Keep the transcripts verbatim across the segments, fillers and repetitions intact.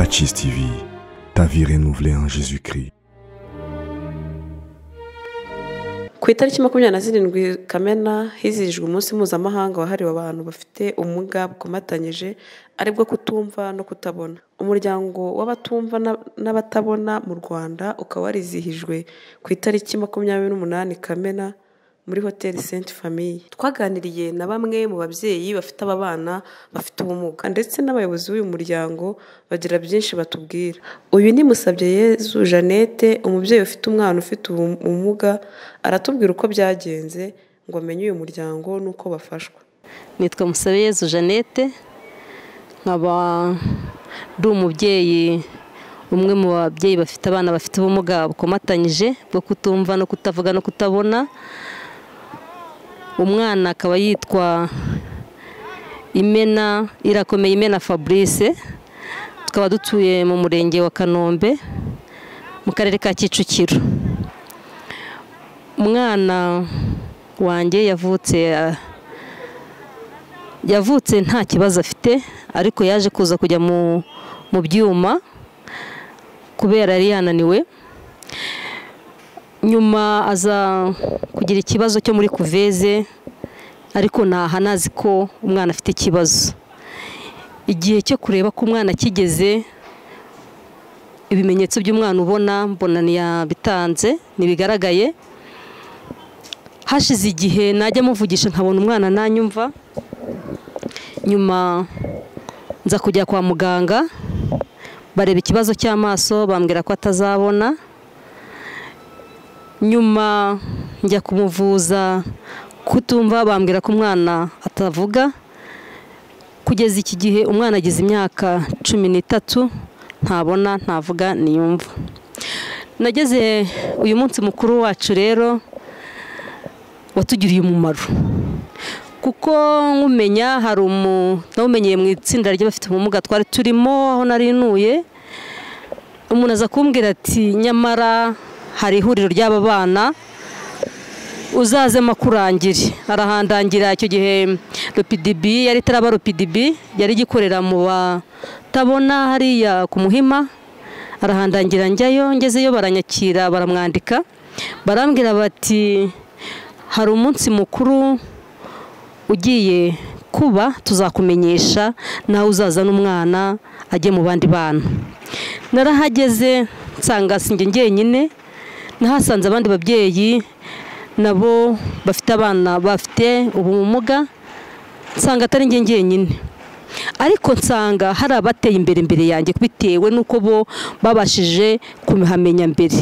Matchis T V, ta vie renouvelée en Jésus-Christ. Ku itariki makumyabiri na zirindwi Kamena hizihijwe umunsi mpuzamahanga wahariwe abantu bafite ubumuga bukomatanyije aribwo kutumva no kutabona. Umuryango w'abatumva n'abatabona mu Rwanda ukaba warizihijwe ku itariki makumyabiri n'umunani Kamena muri Hotel Sainte Famille. Twaganiriye na bamwe mu babyeyi bafite aba bana bafite ubumuga ndetse n'abayobozi b'uyu muryango bagira byinshi batubwira. Uyu ni Musabyeyezu Jeannette, umubyeyi ufite umwana ufite ubumuga, aratubwira uko byagenze ngo amenye uyu muryango nuko bafashwa. Nitwa Musabyeyezu Jeannette, nkaba ndi umubyeyi umwe mu babyeyi bafite abana bafite ubumuga bukomatanyije bwo kutumva no kutavuga no kutabona. Umwana akaba yitwa Imena Irakomeye Imena Fabrice, tukaba dutuye mu murenge wa Kanombe mu karere ka Kicukiro. Umwana wanjye yavutse yavutse nta kibazo afite, ariko yaje kuza kujya mu mu byuma kubera yari yananiwe. Nyuma aza kugira ikibazo cyo muri kuveze, ariko ntaha nazi ko umwana afite ikibazo. Igihe cyo kureba ko umwana kigeze, ibimenyetso by'umwana ubona mbona ntiyabitanze ntibigaragaye. Hashize igihe najya muvugisha nkabona umwana nanyumva. Nyuma nza kujya kwa muganga bareba ikibazo cy'amaso, bambwira ko atazabona. Nyuma njya kumuvuza kutumva, bambwira ko umwana atavuga. Kugeza iki gihe umwana agize imyaka cumi n'itatu, ntabona ntavuga niyumva. Nageze uyu munsi mukuru wacu rero watugiriye umumaro, kuko nkumenya hari umuntu nawumenyeye mu itsinda ry'abafite ubumuga twari turimo aho nari nuye. Umuntu aza kumbwira ati nyamara hari ihuriro ry'aba bana uzaze makurangire. Arahandangira. Icyo gihe R P D B yari taraba R P D B yari gikorera mu batabona hariya ku Muhima. Arahandangira njyayo, ngezeyo baranyakira baramwandika, barambwira bati hari umunsi mukuru ugiye kuba, tuzakumenyesha nawe uzaza n'umwana ajye mu bandi bana. Narahageze nsanga sinjye njyenyine, nahasanze abandi babyeyi nabo bafite abana bafite ubumuga, nsanga atari njye njyenyine. Ariko nsanga hari abateye imbere imbere yanjye bitewe nuko bo babashije kumihamenya mbere.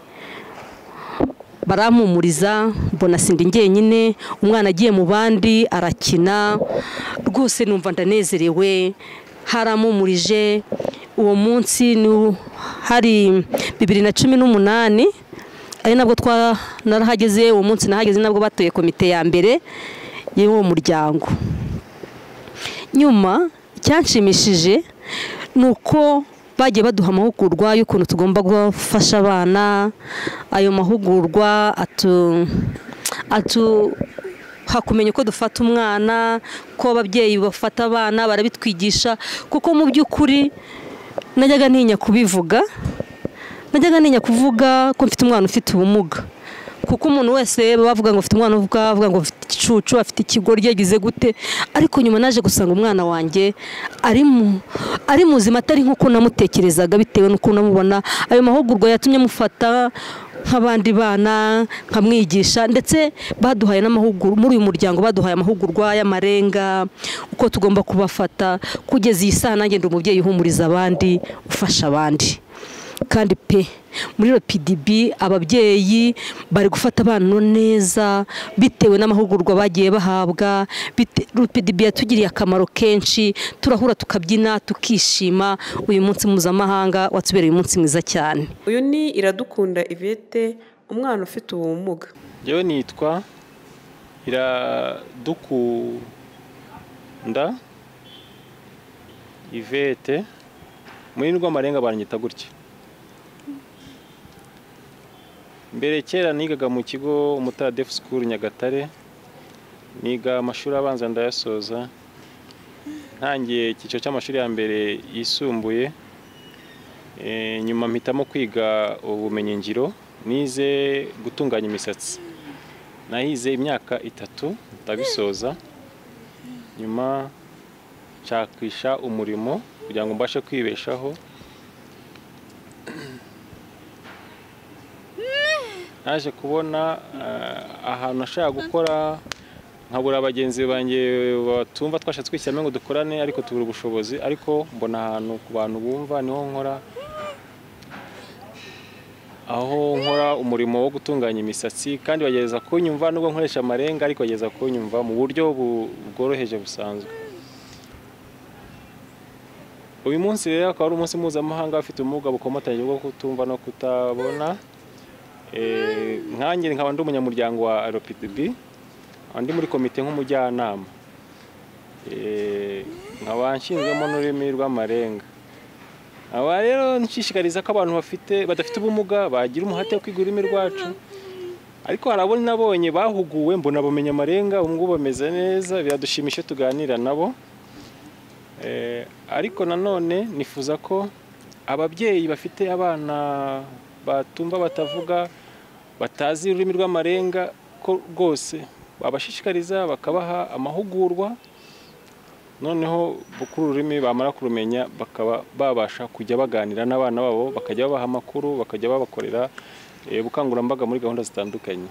Barampumuriza, mbona sindi njyenyine, umwana agiye mu bandi arakina, rwose numva ndanezerewe. Harampumurije. Uwo munsi ni hari bibiri na cumi n'umunani, ari nabwo twa narahageze. Uwo munsi nahageze nabwo batoye komite ya mbere y'uwo muryango. Nyuma cyanshimishije nuko bagiye baduha amahugurwa y'ukuntu tugomba gufasha abana. Ayo mahugurwa atu atu hakumenya uko dufata umwana, ko ababyeyi bafata abana barabitwigisha, kuko mu by'ukuri najyaga ntinya kubivuga, najyaga ntinya kuvuga ko mfite umwana ufite ubumuga, kuko umuntu wese bavuga ngo ufite umwana uvuga avuga ngo ufite igicucu, afite ikigoryi, yagize gute. Ariko nyuma naje gusanga umwana wanjye ari mu ari muzima, atari nkuko namutekerezaga bitewe n'uko namubona. Ayo mahugurwa yatumye mufata nk'abandi bana, nkamwigisha, ndetse baduhaye n'amahugurwa muri uyu muryango, baduhaye amahugurwa y'amarenga uko tugomba kubafata. Kugeza iyi saha nanjye ndi umubyeyi uhumuriza abandi, ufasha abandi. Kandi pe muri R P D B ababyeyi bari gufata abana neza bitewe n'amahugurwa bagiye bahabwa. R P D B yatugiriye akamaro kenshi, turahura tukabyina tukishima. Uyu munsi mpuzamahanga watubereye umunsi mwiza cyane. Uyu ni Iradukunda Yvette, umwana ufite ubumuga. Yewe nitwa Iradukunda Yvette, muri Rwamarenga baranyita gutya. Mbere kera nigaga mu kigo Umutara Deaf School Nyagatare, niga amashuri abanza ndayasoza. Ntangiye icyiciro cy'amashuri ya mbere yisumbuye Eh, nyuma mpitamo kwiga ubumenyingiro nize gutunganya imisatsi. Nahize imyaka itatu ndabisoza. Nyuma nshakisha umurimo kugira ngo mbashe kwibeshaho. Naje kubona uh, ahantu nashaka gukora nkabura abagenzi banjye batumva twashatse kwishyiramo ngo dukorane ariko tubura ubushobozi, ariko mbona ahantu ku bantu bumva niho nkora, aho nkora umurimo wo gutunganya imisatsi kandi bagereza kunyumva nubwo nkoresha amarenga ariko bageza kunyumva mu buryo bworoheje busanzwe. Uyu munsi rero akaba ari umunsi mpuzamahanga bafite ubumuga bukomatanye bwo kutumva no kutabona. Eh, nkanjye nkaba ndi umunyamuryango wa R P D B, andi muri komite nk'umujyanama. Eh, nkaba nshinzwemo n'ururimi rw'amarenga. Aba rero nshishikariza ko abantu bafite badafite ubumuga bagira umuhate wo kwiga ururimi rwacu, ariko harabona nabonye bahuguwe mbona bamenya amarenga ubwo bameze neza, biradushimisha tuganira nabo. Eh, ariko nanone nifuza ko ababyeyi bafite abana batumva batavuga batazi ururimi rw'amarenga ko rwose babashishikariza bakabaha amahugurwa, noneho bukuru ururimi bamara kurumenya bakaba babasha kujya baganira n'abana babo, bakajya babaha amakuru, bakajya babakorera e, bukangurambaga muri gahunda zitandukanye.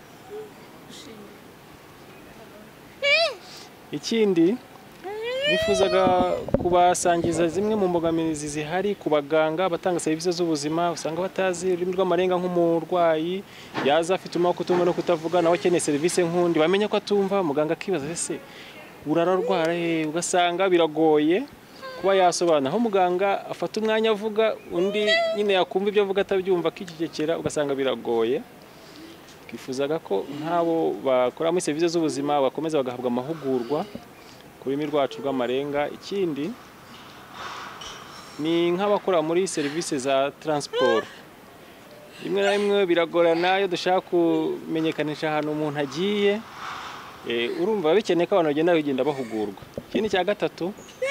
Ikindi nifuzaga kubasangiza zimwe mu mbogamizi zihari ku baganga batanga serivisi z'ubuzima, usanga batazi ururimi rw'amarenga nk'umurwayi yaza afite umwaka kutumva no kutavuga nawe akeneye serivisi nk'undi, bamenya ko atumva, muganga akibaza ese urararwara he, ugasanga biragoye kuba yasobanura. Aho muganga afata umwanya avuga undi nyine yakumva ibyo avuga atabyumva akicecekera, ugasanga biragoye. Twifuzaga ko nk'abo bakora muri serivisi z'ubuzima bakomeza bagahabwa amahugurwa ku rurimi rwacu rw'amarenga. Ikindi ni nk'abakora muri serivisi za transport, rimwe na rimwe biragorana iyo dushaka kumenyekanisha ahantu umuntu agiye. E, urumva bikeneye ko abantu bagenda bagenda bahugurwa. Ikindi cya gatatu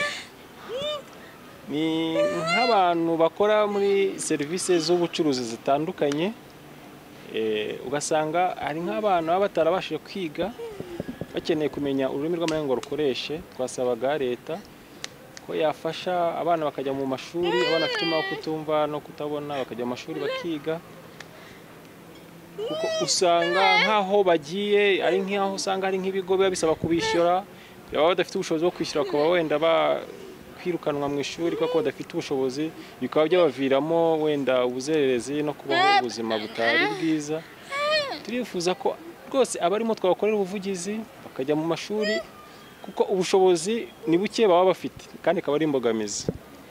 ni nk'abantu bakora muri serivisi z'ubucuruzi zitandukanye, e, ugasanga ari nk'abantu baba batarabashije kwiga bakeneye kumenya ururimi rw'amarenga ngo rukoreshe. Twasabaga leta ko yafasha abana bakajya mu mashuri, abana bafite umwaka kutumva no kutabona bakajya mu mashuri bakiga, kuko usanga nk'aho bagiye ari nk'aho usanga ari nk'ibigo biba bisaba kubishyura, baba badafite ubushobozi bwo kwishyura bakaba wenda bakwirukanwa mu ishuri kuko badafite ubushobozi, bikaba byabaviramo wenda ubuzererezi no kubaho ubuzima butari bwiza. Turifuza ko rwose abarimo twabakorera ubuvugizi bakajya mu mashuri kuko ubushobozi ni buke baba bafite kandi akaba ari imbogamizi.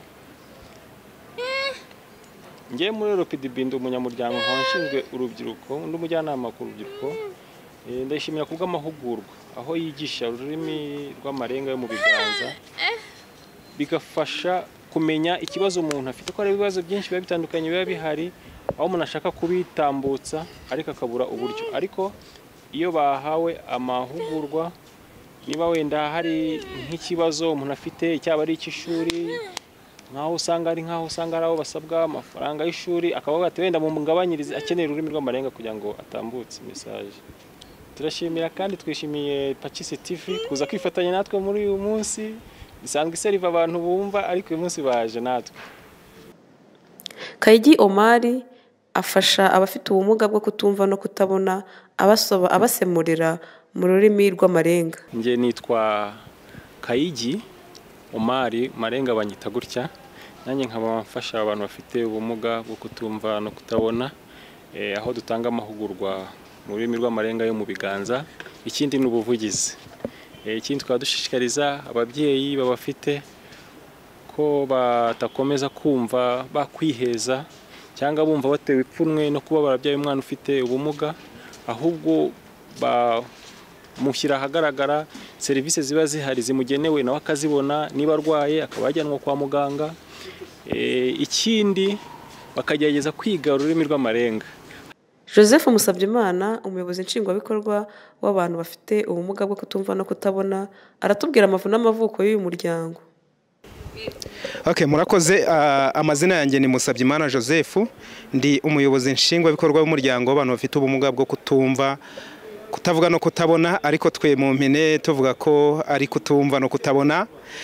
Ngiye muri R P D B ndi umunyamuryango nk'abashinzwe urubyiruko, ndi umujyanama ku rubyiruko. E, ndashimira kubwa amahugurwa aho yigisha ururimi rw'amarenga yo mu biganza, bigafasha kumenya ikibazo umuntu afite, ko ari ibibazo byinshi biba bitandukanye biba bihari, aho umuntu ashaka kubitambutsa ariko akabura uburyo. Ariko iyo bahawe amahugurwa, niba wenda hari nk'ikibazo umuntu afite cyaba ari icy'ishuri, nkaho usanga ari nkaho usanga ari aho basabwa amafaranga y'ishuri, akaba bati wenda mu ngabanyirize akeneye ururimi rw'amarenga kugira ngo atambutse message. Turashimira kandi twishimiye Pakisi T V kuza kwifatanya natwe muri uyu munsi. Bisanzwe iseriva abantu bumva ariko uyu munsi baje natwe. Kayigi Omar afasha abafite ubumuga bwo kutumva no kutabona abasoba abasemurira mu rurimi rw'amarenga. Nje nitwa Kayigi Omar, marenga banyita gutya. Nanjye nkaba mfasha abantu bafite ubumuga bwo kutumva no kutabona, eh, aho dutanga amahugurwa mu rurimi rw'amarenga yo mu biganza. Ikindi ni ubuvugizi. Eh, ikindi twadushishikariza ababyeyi babafite ko batakomeza kumva bakwiheza cyangwa bumva batewe ipfunwe no kuba barabyaye umwana ufite ubumuga, ahubwo bamushyira ahagaragara serivisi ziba zihari zimugenewe nawe akazibona, niba arwaye akaba yajyanwa kwa muganga. E, ikindi bakagerageza kwiga ururimi rw'amarenga. Joseph Musabyimana, umuyobozi nshingwabikorwa w'abantu bafite ubumuga bwo kutumva no kutabona, aratubwira amavu n'amavuko y'uyu muryango. Okay, murakoze. Uh, amazina yanjye ni Musabyimana Joseph, ndi umuyobozi nshingwabikorwa w'umuryango w'abantu bafite ubumuga bwo kutumva, kutavuga no kutabona, ariko twe mu mpine tuvuga ko ari kutumva no kutabona.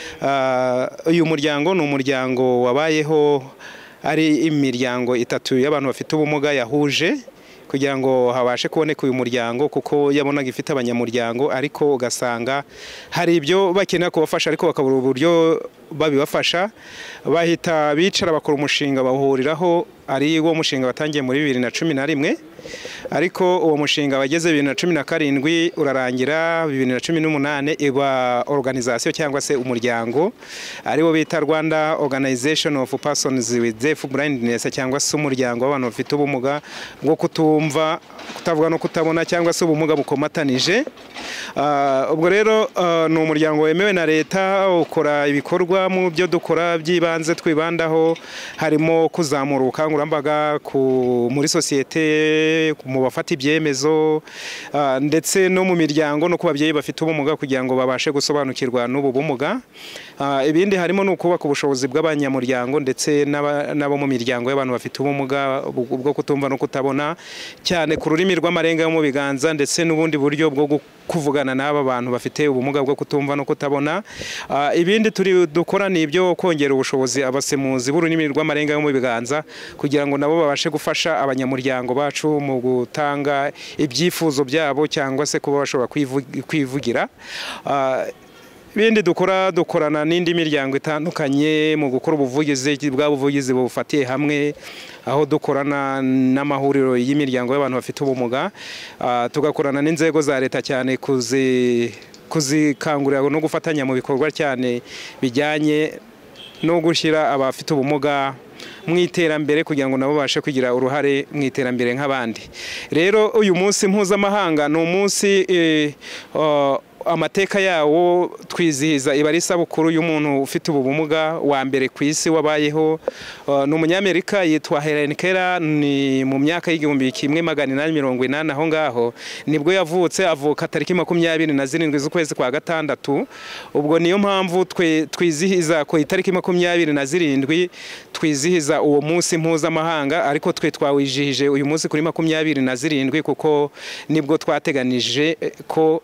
Uh, uyu muryango ni umuryango wabayeho ari imiryango itatu y'abantu bafite ubumuga yahuje kugira ngo habashe kuboneka uyu muryango, kuko yabonaga ifite abanyamuryango ariko ugasanga hari ibyo bakenera kubafasha ariko bakabura uburyo babibafasha. Bahita bicara bakora umushinga bahuriraho, ari wo mushinga watangiye muri bibiri na cumi na rimwe, ariko uwo mushinga wageze bibiri na cumi na karindwi urarangira bibiri na cumi n'umunani iba organisation cyangwa se umuryango ari wo bita Rwanda Organization of Persons with Deaf Blindness, cyangwa se umuryango w'abantu bafite ubumuga bwo kutumva, kutavuga no kutabona, cyangwa se ubumuga bukomatanije. Uh, ubwo rero uh, ni umuryango wemewe na leta, ukora ibikorwa mu byo dukora by'ibanze twibandaho harimo kuzamura ubukangurambaga muri sosiyete, mu bafata ibyemezo, uh, ndetse no mu miryango no ku babyeyi bafite ubumuga kugira ngo babashe gusobanukirwa n'ubu bumuga. Uh, ibindi harimo no kubaka ubushobozi bw'abanyamuryango ndetse n'abo mu miryango y'abantu bafite ubumuga bwo kutumva no kutabona, cyane ku rurimi rw'amarenga yo mu biganza, ndetse n'ubundi buryo bwo kuvugana n'aba bantu bafite ubumuga bwo kutumva no kutabona. Uh, ibindi turi dukora ni ibyo kongera ubushobozi abasemuzi b'ururimi rw'amarenga yo mu biganza kugira ngo nabo babashe gufasha abanyamuryango bacu mu gutanga ibyifuzo byabo cyangwa se kuba bashobora kwivugira. Uh, Bindi dukora dukorana n'indi miryango itandukanye mu gukora ubuvugizi bwa buvugizi bufatiye hamwe, aho dukorana n'amahuriro y'imiryango y'abantu bafite ubumuga, uh, tugakorana n'inzego za leta cyane kuzi kuzikangurira no gufatanya mu bikorwa cyane bijyanye no gushyira abafite ubumuga mu iterambere kugira ngo nabo babashe kugira uruhare mu iterambere nk'abandi. Rero uyu munsi mpuzamahanga ni umunsi eh, uh, amateka yawo twizihiza iba ari isabukuru y'umuntu ufite ubumuga wa mbere ku isi wabayeho. Uh, ni umunyamerika yitwa Helen Keller, ni mu myaka y'igihumbi kimwe magana inani mirongo inani aho ngaho nibwo yavutse, avuka tariki makumyabiri na zirindwi z'ukwezi kwa gatandatu. Ubwo niyo mpamvu twe twizihiza ko itariki makumyabiri na zirindwi twizihiza uwo munsi mpuzamahanga, ariko twe twawijihije uyu munsi kuri makumyabiri na zirindwi kuko nibwo twateganije ko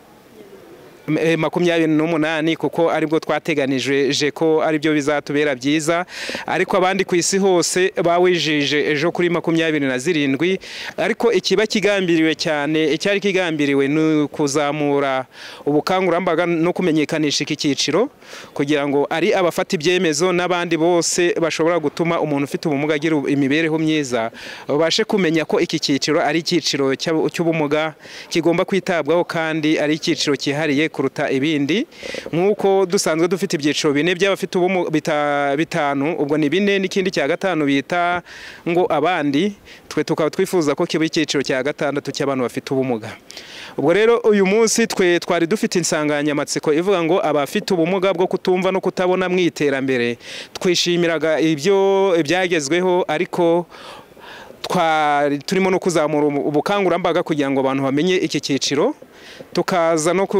makumyabiri n'umunani kuko aribwo twateganije ko aribyo bizatubera byiza, ariko abandi ku isi hose bawijije ejo kuri makumyabiri na zirindwi. Ariko ikiba kigambiriwe cyane, icyari kigambiriwe ni kuzamura ubukangurambaga no kumenyekanisha iki cyiciro kugira ngo ari abafata ibyemezo n'abandi bose bashobora gutuma umuntu ufite ubumuga agira imibereho myiza babashe kumenya ko iki cyiciro ari icyiciro cy'ubumuga kigomba kwitabwaho kandi ari icyiciro cyihariye kuruta ibindi. Nk'uko dusanzwe dufite ibyiciro bine by'abafite ubumuga bitanu, ubwo ni bine n'ikindi cya gatanu bita ngo abandi, twe tukaba twifuza ko kiba icyiciro cya gatandatu cy'abantu bafite ubumuga. Ubwo rero uyu munsi twe twari dufite insanganyamatsiko ivuga ngo abafite ubumuga bwo kutumva no kutabona mu iterambere. Twishimiraga ibyo ibyagezweho, ariko twari turimo no kuzamura ubukangurambaga kugira ngo abantu bamenye iki cyiciro, tukaza no ku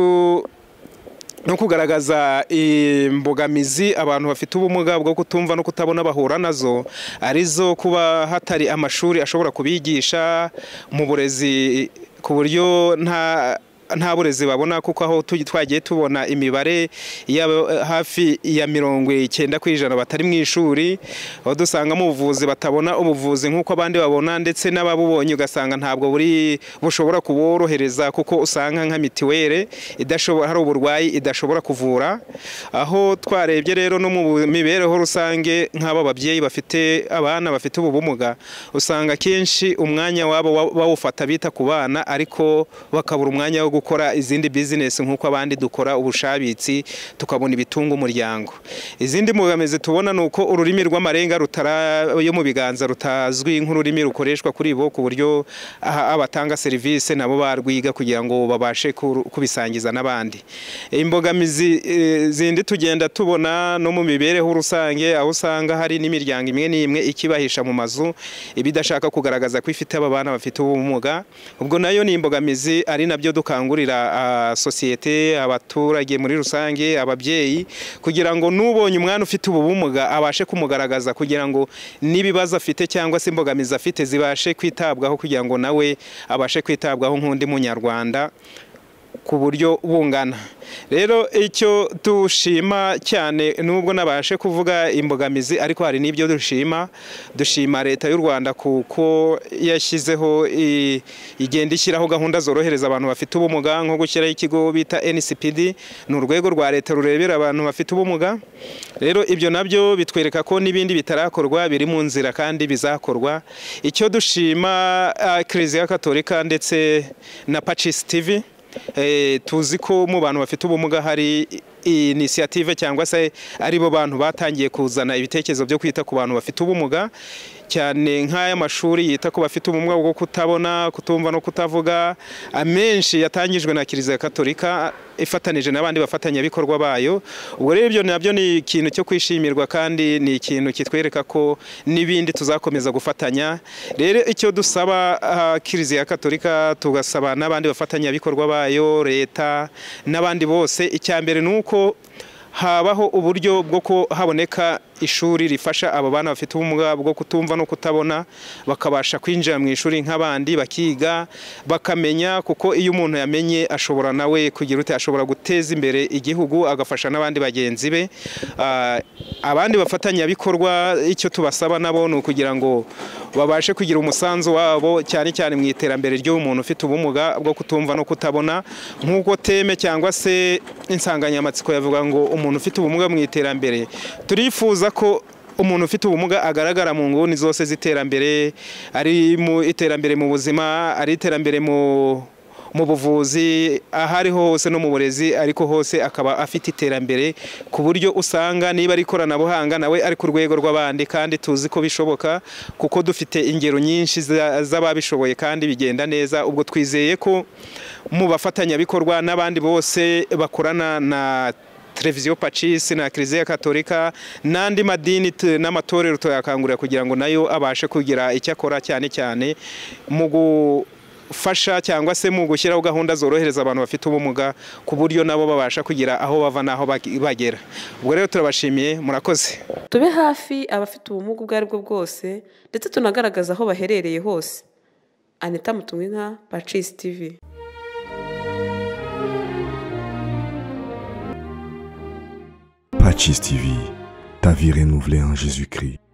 no kugaragaza imbogamizi abantu bafite ubumuga bwo kutumva no kutabona bahura nazo, arizo kuba hatari amashuri ashobora kubigisha mu burezi ku buryo nta nta burezi babona, kuko aho twagiye tubona imibare ya hafi ya mirongo icyenda ku ijana batari mu ishuri, aho dusanga mu buvuzi batabona ubuvuzi nk'uko abandi babona, ndetse n'ababubonye ugasanga ntabwo buri bushobora kuborohereza kuko usanga nka mitiwere idashobora, hari uburwayi idashobora kuvura. Aho twarebye rero no mu mibereho rusange nk'aba babyeyi bafite abana bafite ubumuga, usanga kenshi umwanya wabo bawufata bita ku bana, ariko bakabura umwanya wo gukora izindi business nk'uko abandi dukora ubushabitsi tukabona ibitunga umuryango. Izindi mbogamizi tubona nuko ururimi rw'amarenga rutara yo mu biganza rutazwi nk'ururimi rukoreshwa kuri bo, ku buryo abatanga service nabo barwiga kugira ngo babashe kubisangiza n'abandi. Imbogamizi e, zindi tugenda tubona no mu mibereho rusange, aho usanga hari n'imiryango imwe n'imwe ikibahisha mu mazu ibidashaka kugaragaza ko ifite aba bana bafite ubumuga. Ubwo nayo ni imbogamizi, ari nabyo dukanga dukangurira uh, sosiyete, abaturage muri rusange, ababyeyi, kugira ngo n'ubonye umwana ufite ubumuga abashe kumugaragaza, kugira ngo n'ibibazo afite cyangwa se imbogamizi afite zibashe kwitabwaho, kugira ngo nawe abashe kwitabwaho nk'undi munyarwanda ku buryo bungana. Rero icyo dushima cyane, nubwo nabashe kuvuga imbogamizi, ariko hari n'ibyo dushima. Dushima leta y'u Rwanda kuko yashyizeho igenda ishyiraho gahunda zorohereza abantu bafite ubumuga, nko gushyiraho ikigo bita N C P D, ni urwego rwa leta rurebera abantu bafite ubumuga. Rero ibyo nabyo bitwereka ko n'ibindi bitarakorwa biri mu nzira kandi bizakorwa. Icyo dushima uh, Kiliziya Gatolika ndetse na Pacis T V, Eh, tuzi ko mu bantu bafite ubumuga hari initiative cyangwa se ari bo bantu batangiye kuzana ibitekerezo byo kwita ku bantu bafite ubumuga, cyane nk'aya mashuri yita ku bafite ubumuga bwo kutabona, kutumva no kutavuga, amenshi yatangijwe na Kiliziya Gatolika ifatanije n'abandi bafatanyabikorwa bayo. Ubwo rero ibyo nabyo ni ikintu cyo kwishimirwa kandi ni ikintu kitwereka ko n'ibindi tuzakomeza gufatanya. Rero icyo dusaba uh, Kiliziya Gatolika, tugasaba n'abandi bafatanyabikorwa bayo, leta n'abandi bose, icyambere nuko habaho uburyo bwo ko haboneka ishuri rifasha aba bana bafite ubumuga bwo kutumva no kutabona, bakabasha kwinjira mu ishuri nk'abandi bakiga bakamenya, kuko iyo umuntu yamenye ashobora nawe kugira ute, ashobora guteza imbere igihugu agafasha n'abandi bagenzi be. Uh, abandi bafatanyabikorwa icyo tubasaba nabo ni ukugira ngo babashe kugira umusanzu wabo, cyane cyane mu iterambere ry'umuntu ufite ubumuga bwo kutumva no kutabona, nk'uko teme cyangwa se insanganyamatsiko yavuga ngo umuntu ufite ubumuga mu iterambere. Turifuza ko umuntu ufite ubumuga agaragara mu nguni zose z'iterambere, ari mu iterambere mu buzima, ari iterambere mu mu buvuzi, ahari hose no mu burezi, ariko hose akaba afite iterambere, ku buryo usanga niba ari ikoranabuhanga nawe ari ku rwego rw'abandi, kandi tuzi ko bishoboka kuko dufite ingero nyinshi z'ababishoboye kandi bigenda neza. Ubwo twizeye ko mu bafatanyabikorwa n'abandi bose bakorana na Televiziyo Pacis na Kiliziya Gatolika n'andi madini n'amatorero tuyakangurira kugira ngo nayo abashe kugira icyo akora, cyane cyane mu gufasha cyangwa se mu gushyiraho gahunda zorohereza abantu bafite ubumuga, ku buryo nabo babasha kugira aho bava n'aho bagera. Ubwo rero turabashimiye, murakoze. Tube hafi abafite ubumuga ubwo aribwo bwose, ndetse tunagaragaza aho baherereye hose. Anita Mutumwinka, Pacis T V. Pacis T V, ta vie renouvelée en Jésus-Christ.